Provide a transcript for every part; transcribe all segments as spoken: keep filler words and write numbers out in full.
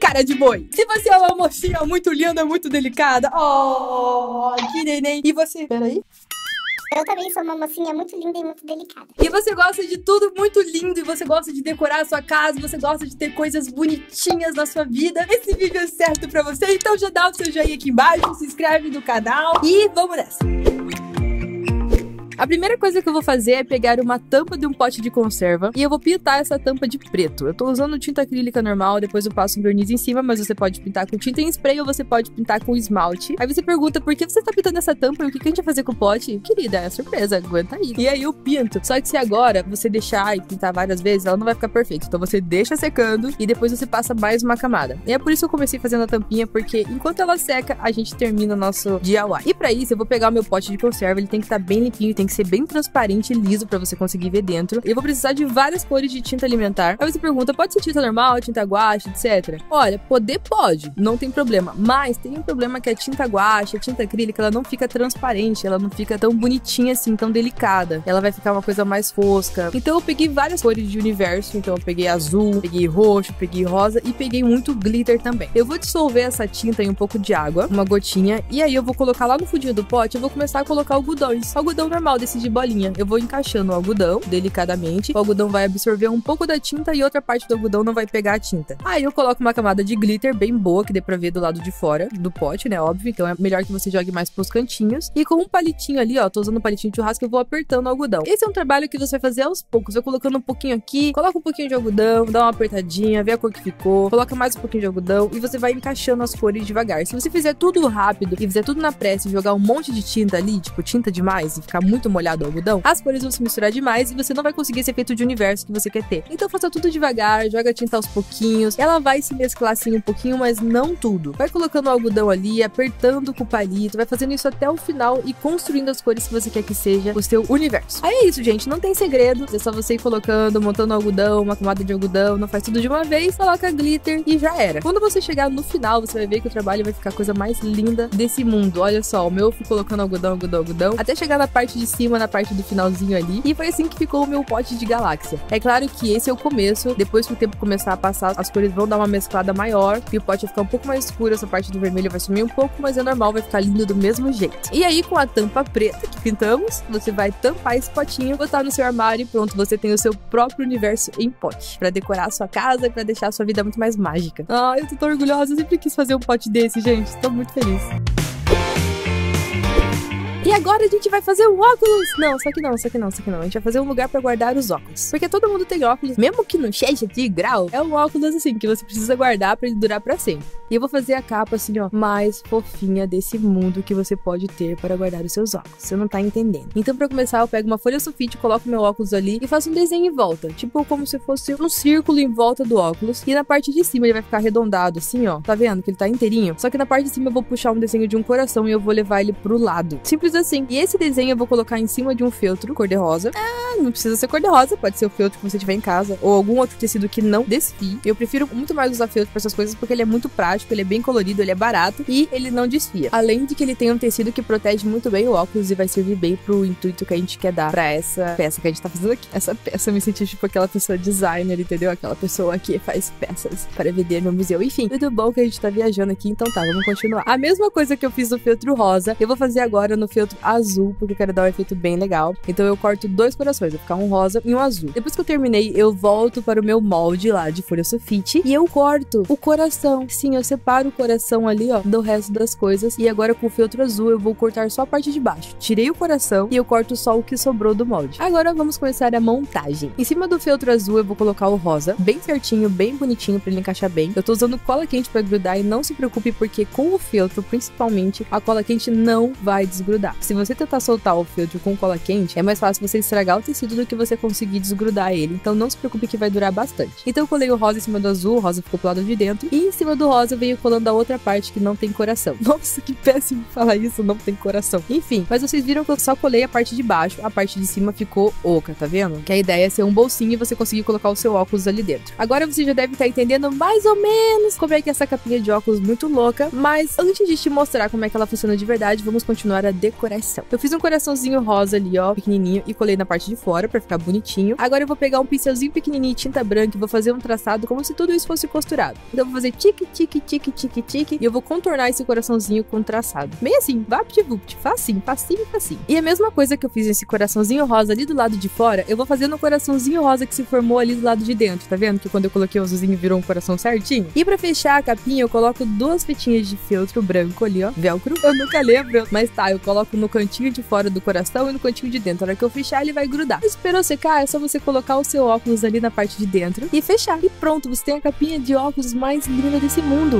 cara de boi. Se você é uma mocinha muito linda, muito delicada, oh, que neném. E você? Peraí. Eu também sou uma mocinha muito linda e muito delicada. E você gosta de tudo muito lindo, e você gosta de decorar a sua casa, você gosta de ter coisas bonitinhas na sua vida. Esse vídeo é certo pra você, então já dá o seu joinha aqui embaixo, se inscreve no canal e vamos nessa! A primeira coisa que eu vou fazer é pegar uma tampa de um pote de conserva e eu vou pintar essa tampa de preto. Eu tô usando tinta acrílica normal, depois eu passo um verniz em cima, mas você pode pintar com tinta em spray ou você pode pintar com esmalte. Aí você pergunta, por que você tá pintando essa tampa e o que a gente vai fazer com o pote? Querida, é surpresa, aguenta aí. E aí eu pinto. Só que se agora você deixar e pintar várias vezes, ela não vai ficar perfeita. Então você deixa secando e depois você passa mais uma camada. E é por isso que eu comecei fazendo a tampinha, porque enquanto ela seca, a gente termina o nosso D I Y. E pra isso, eu vou pegar o meu pote de conserva, ele tem que estar bem limpinho, tem que ser bem transparente e liso pra você conseguir ver dentro. Eu vou precisar de várias cores de tinta alimentar. Aí você pergunta, pode ser tinta normal, tinta guache, etcétera. Olha, poder pode, não tem problema. Mas tem um problema que a tinta guache, a tinta acrílica, ela não fica transparente, ela não fica tão bonitinha assim, tão delicada. Ela vai ficar uma coisa mais fosca. Então eu peguei várias cores de universo. Então eu peguei azul, peguei roxo, peguei rosa e peguei muito glitter também. Eu vou dissolver essa tinta em um pouco de água, uma gotinha, e aí eu vou colocar lá no fundinho do pote, eu vou começar a colocar algodões. Algodão normal, desse de bolinha. Eu vou encaixando o algodão delicadamente. O algodão vai absorver um pouco da tinta e outra parte do algodão não vai pegar a tinta. Aí eu coloco uma camada de glitter bem boa, que dê pra ver do lado de fora do pote, né? Óbvio. Então é melhor que você jogue mais pros cantinhos. E com um palitinho ali, ó, tô usando um palitinho de churrasco, eu vou apertando o algodão. Esse é um trabalho que você vai fazer aos poucos. Vai colocando um pouquinho aqui, coloca um pouquinho de algodão, dá uma apertadinha, vê a cor que ficou, coloca mais um pouquinho de algodão e você vai encaixando as cores devagar. Se você fizer tudo rápido e fizer tudo na pressa e jogar um monte de tinta ali, tipo tinta demais e ficar muito molhado o algodão, as cores vão se misturar demais e você não vai conseguir esse efeito de universo que você quer ter. Então faça tudo devagar, joga a tinta aos pouquinhos. Ela vai se mesclar assim um pouquinho, mas não tudo. Vai colocando o algodão ali, apertando com o palito, vai fazendo isso até o final e construindo as cores que você quer que seja o seu universo. Aí é isso, gente, não tem segredo. É só você ir colocando, montando algodão, uma camada de algodão, não faz tudo de uma vez, coloca glitter e já era. Quando você chegar no final, você vai ver que o trabalho vai ficar a coisa mais linda desse mundo. Olha só, o meu eu fui colocando algodão, algodão, algodão, até chegar na parte de cima, na parte do finalzinho ali, e foi assim que ficou o meu pote de galáxia. É claro que esse é o começo, depois que o tempo começar a passar, as cores vão dar uma mesclada maior, e o pote vai ficar um pouco mais escuro, essa parte do vermelho vai sumir um pouco, mas é normal, vai ficar lindo do mesmo jeito. E aí, com a tampa preta que pintamos, você vai tampar esse potinho, botar no seu armário e pronto, você tem o seu próprio universo em pote, pra decorar a sua casa e pra deixar a sua vida muito mais mágica. Ah, eu tô tão orgulhosa, eu sempre quis fazer um pote desse, gente, tô muito feliz. E agora a gente vai fazer o óculos. Não, só que não, só que não, só que não. A gente vai fazer um lugar pra guardar os óculos. Porque todo mundo tem óculos, mesmo que não seja de grau. É um óculos assim, que você precisa guardar pra ele durar pra sempre. E eu vou fazer a capa assim, ó, mais fofinha desse mundo que você pode ter para guardar os seus óculos. Você não tá entendendo. Então pra começar, eu pego uma folha sulfite, coloco meu óculos ali e faço um desenho em volta. Tipo como se fosse um círculo em volta do óculos. E na parte de cima ele vai ficar arredondado assim, ó. Tá vendo que ele tá inteirinho? Só que na parte de cima eu vou puxar um desenho de um coração e eu vou levar ele pro lado. Simples assim. E esse desenho eu vou colocar em cima de um feltro cor-de-rosa. Ah, não precisa ser cor-de-rosa, pode ser o feltro que você tiver em casa ou algum outro tecido que não desfie. Eu prefiro muito mais usar feltro pra essas coisas porque ele é muito prático, ele é bem colorido, ele é barato e ele não desfia. Além de que ele tem um tecido que protege muito bem o óculos e vai servir bem pro intuito que a gente quer dar pra essa peça que a gente tá fazendo aqui. Essa peça eu me senti tipo aquela pessoa designer, entendeu? Aquela pessoa que faz peças para vender no museu. Enfim, tudo bom que a gente tá viajando aqui, então tá, vamos continuar. A mesma coisa que eu fiz no feltro rosa, eu vou fazer agora no feltro azul. azul, porque eu quero dar um efeito bem legal. Então eu corto dois corações, vai ficar um rosa e um azul. Depois que eu terminei, eu volto para o meu molde lá de folha sulfite e eu corto o coração. Sim, eu separo o coração ali, ó, do resto das coisas. E agora com o feltro azul eu vou cortar só a parte de baixo. Tirei o coração e eu corto só o que sobrou do molde. Agora vamos começar a montagem. Em cima do feltro azul eu vou colocar o rosa, bem certinho, bem bonitinho pra ele encaixar bem. Eu tô usando cola quente pra grudar e não se preocupe porque com o feltro, principalmente, a cola quente não vai desgrudar. Se você tentar soltar o feltro com cola quente, é mais fácil você estragar o tecido do que você conseguir desgrudar ele. Então não se preocupe que vai durar bastante. Então eu colei o rosa em cima do azul, o rosa ficou pro lado de dentro. E em cima do rosa eu venho colando a outra parte que não tem coração. Nossa, que péssimo falar isso, não tem coração. Enfim, mas vocês viram que eu só colei a parte de baixo, a parte de cima ficou oca, tá vendo? Que a ideia é ser um bolsinho e você conseguir colocar o seu óculos ali dentro. Agora você já deve estar entendendo mais ou menos como é que é essa capinha de óculos muito louca, mas antes de te mostrar como é que ela funciona de verdade, vamos continuar a decoração. Eu fiz um coraçãozinho rosa ali, ó, pequenininho, e colei na parte de fora pra ficar bonitinho. Agora eu vou pegar um pincelzinho pequenininho de tinta branca e vou fazer um traçado como se tudo isso fosse costurado. Então eu vou fazer tique, tique, tique, tique, tique, e eu vou contornar esse coraçãozinho com traçado. Meio assim, vapt-vupt, facinho, facinho, facinho. E a mesma coisa que eu fiz nesse coraçãozinho rosa ali do lado de fora, eu vou fazer no coraçãozinho rosa que se formou ali do lado de dentro, tá vendo? Que quando eu coloquei o azulzinho virou um coração certinho. E pra fechar a capinha, eu coloco duas fitinhas de feltro branco ali, ó, velcro. Eu nunca lembro, mas tá, eu coloco no cantinho de fora do coração e no cantinho de dentro. Na hora que eu fechar, ele vai grudar. Esperou secar, é só você colocar o seu óculos ali na parte de dentro e fechar. E pronto, você tem a capinha de óculos mais linda desse mundo.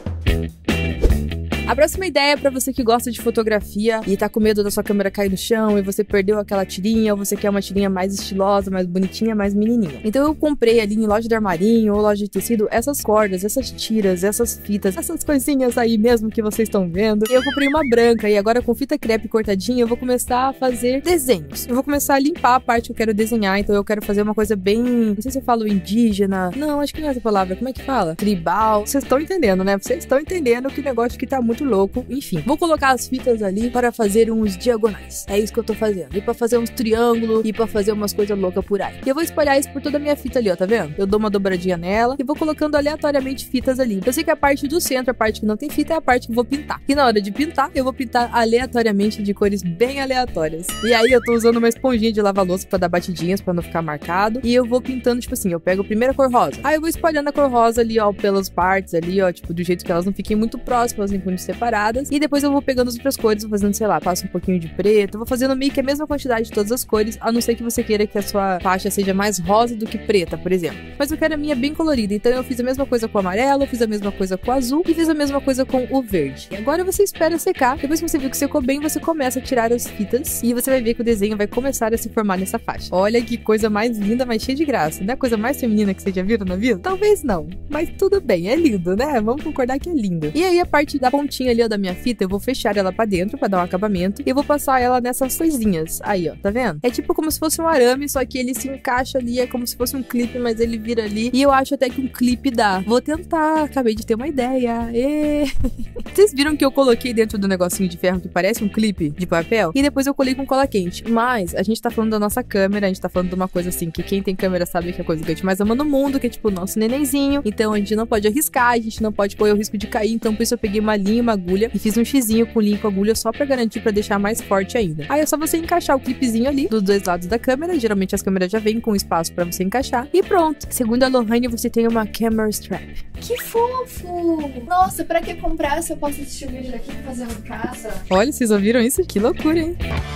A próxima ideia é pra você que gosta de fotografia e tá com medo da sua câmera cair no chão e você perdeu aquela tirinha, ou você quer uma tirinha mais estilosa, mais bonitinha, mais menininha. Então eu comprei ali em loja de armarinho ou loja de tecido essas cordas, essas tiras, essas fitas, essas coisinhas aí mesmo que vocês estão vendo. E eu comprei uma branca e agora com fita crepe cortadinha eu vou começar a fazer desenhos. Eu vou começar a limpar a parte que eu quero desenhar, então eu quero fazer uma coisa bem, não sei se eu falo indígena, não, acho que não é essa palavra, como é que fala? Tribal. Vocês estão entendendo, né? Vocês estão entendendo que negócio que tá muito louco. Enfim, vou colocar as fitas ali para fazer uns diagonais. É isso que eu tô fazendo. E pra fazer uns triângulos e pra fazer umas coisas loucas por aí. E eu vou espalhar isso por toda a minha fita ali, ó, tá vendo? Eu dou uma dobradinha nela e vou colocando aleatoriamente fitas ali. Eu sei que a parte do centro, a parte que não tem fita, é a parte que eu vou pintar. E na hora de pintar, eu vou pintar aleatoriamente de cores bem aleatórias. E aí eu tô usando uma esponjinha de lavar-louça pra dar batidinhas, pra não ficar marcado. E eu vou pintando, tipo assim, eu pego a primeira cor rosa. Aí eu vou espalhando a cor rosa ali, ó, pelas partes ali, ó, tipo, do jeito que elas não fiquem muito próximas, nem muito separadas. E depois eu vou pegando as outras cores, vou fazendo, sei lá, passo um pouquinho de preto, vou fazendo meio que a mesma quantidade de todas as cores, a não ser que você queira que a sua faixa seja mais rosa do que preta, por exemplo. Mas eu quero a minha bem colorida, então eu fiz a mesma coisa com o amarelo, fiz a mesma coisa com o azul e fiz a mesma coisa com o verde. E agora você espera secar, depois que você viu que secou bem, você começa a tirar as fitas e você vai ver que o desenho vai começar a se formar nessa faixa. Olha que coisa mais linda, mas cheia de graça. Não é a coisa mais feminina que vocês já viram na vida? Talvez não, mas tudo bem, é lindo, né? Vamos concordar que é lindo. E aí a parte da pontinha ali, ó, da minha fita, eu vou fechar ela pra dentro pra dar um acabamento e eu vou passar ela nessas coisinhas. Aí, ó, tá vendo? É tipo como se fosse um arame, só que ele se encaixa ali, é como se fosse um clipe, mas ele vira ali. E eu acho até que um clipe dá. Vou tentar, acabei de ter uma ideia. E... Vocês viram que eu coloquei dentro do negocinho de ferro que parece um clipe de papel? E depois eu colei com cola quente. Mas a gente tá falando da nossa câmera, a gente tá falando de uma coisa assim, que quem tem câmera sabe que é a coisa que a gente mais ama no mundo, que é tipo o nosso nenenzinho. Então a gente não pode arriscar, a gente não pode correr o risco de cair, então por isso eu peguei uma linha e uma agulha e fiz um xizinho com linha com agulha só pra garantir, pra deixar mais forte ainda. Aí é só você encaixar o clipezinho ali dos dois lados da câmera, geralmente as câmeras já vêm com espaço pra você encaixar e pronto. Segundo a Lohane, você tem uma camera strap. Que fofo! Nossa, pra que comprar se eu posso assistir o vídeo daqui fazendo em casa? Olha, vocês ouviram isso? Que loucura, hein?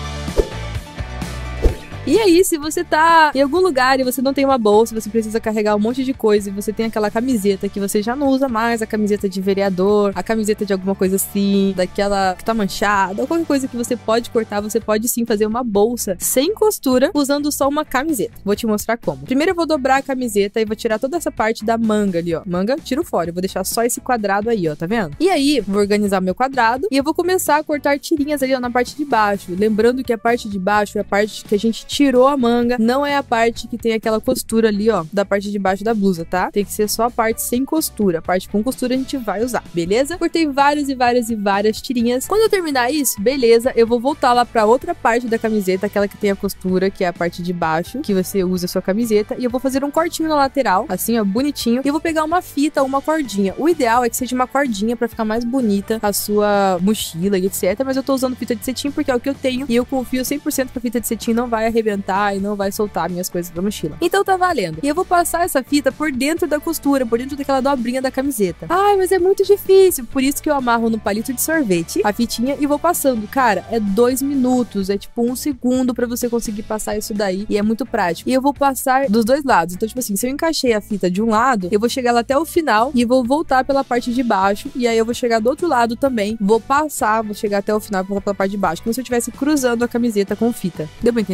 E aí, se você tá em algum lugar e você não tem uma bolsa, você precisa carregar um monte de coisa e você tem aquela camiseta que você já não usa mais, a camiseta de vereador, a camiseta de alguma coisa assim, daquela que tá manchada, ou qualquer coisa que você pode cortar, você pode sim fazer uma bolsa sem costura, usando só uma camiseta. Vou te mostrar como. Primeiro eu vou dobrar a camiseta e vou tirar toda essa parte da manga ali, ó. Manga, tiro fora. Eu vou deixar só esse quadrado aí, ó, tá vendo? E aí, vou organizar meu quadrado e eu vou começar a cortar tirinhas ali, ó, na parte de baixo. Lembrando que a parte de baixo é a parte que a gente tirou a manga, não é a parte que tem aquela costura ali, ó, da parte de baixo da blusa, tá? Tem que ser só a parte sem costura. A parte com costura a gente vai usar, beleza? Cortei várias e várias e várias tirinhas. Quando eu terminar isso, beleza, eu vou voltar lá pra outra parte da camiseta, aquela que tem a costura, que é a parte de baixo, que você usa a sua camiseta, e eu vou fazer um cortinho na lateral, assim, ó, bonitinho, e eu vou pegar uma fita ou uma cordinha. O ideal é que seja uma cordinha pra ficar mais bonita a sua mochila e etcétera, mas eu tô usando fita de cetim porque é o que eu tenho, e eu confio cem por cento que a fita de cetim não vai arrebentar e não vai soltar minhas coisas da mochila. Então tá valendo. E eu vou passar essa fita por dentro da costura, por dentro daquela dobrinha da camiseta. Ai, mas é muito difícil. Por isso que eu amarro no palito de sorvete a fitinha e vou passando. Cara, é dois minutos, é tipo um segundo pra você conseguir passar isso daí e é muito prático. E eu vou passar dos dois lados. Então, tipo assim, se eu encaixei a fita de um lado, eu vou chegar lá até o final e vou voltar pela parte de baixo e aí eu vou chegar do outro lado também. Vou passar, vou chegar até o final pela parte de baixo, como se eu estivesse cruzando a camiseta com fita. Deu pra entender? Deu.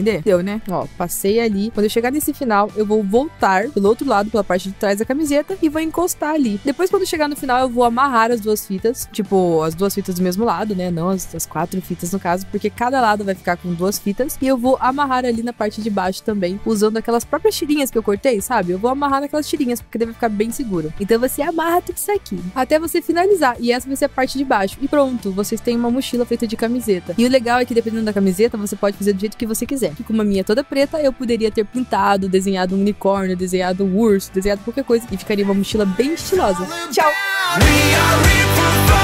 entendeu, né? Ó, passei ali. Quando eu chegar nesse final, eu vou voltar pelo outro lado, pela parte de trás da camiseta e vou encostar ali. Depois, quando chegar no final, eu vou amarrar as duas fitas, tipo, as duas fitas do mesmo lado, né? Não as, as quatro fitas no caso, porque cada lado vai ficar com duas fitas e eu vou amarrar ali na parte de baixo também, usando aquelas próprias tirinhas que eu cortei, sabe? Eu vou amarrar naquelas tirinhas, porque deve ficar bem seguro. Então você amarra tudo isso aqui, até você finalizar, e essa vai ser a parte de baixo. E pronto, vocês têm uma mochila feita de camiseta. E o legal é que dependendo da camiseta, você pode fazer do jeito que você quiser. E como a minha é toda preta, eu poderia ter pintado, desenhado um unicórnio, desenhado um urso, desenhado qualquer coisa, e ficaria uma mochila bem estilosa. Tchau!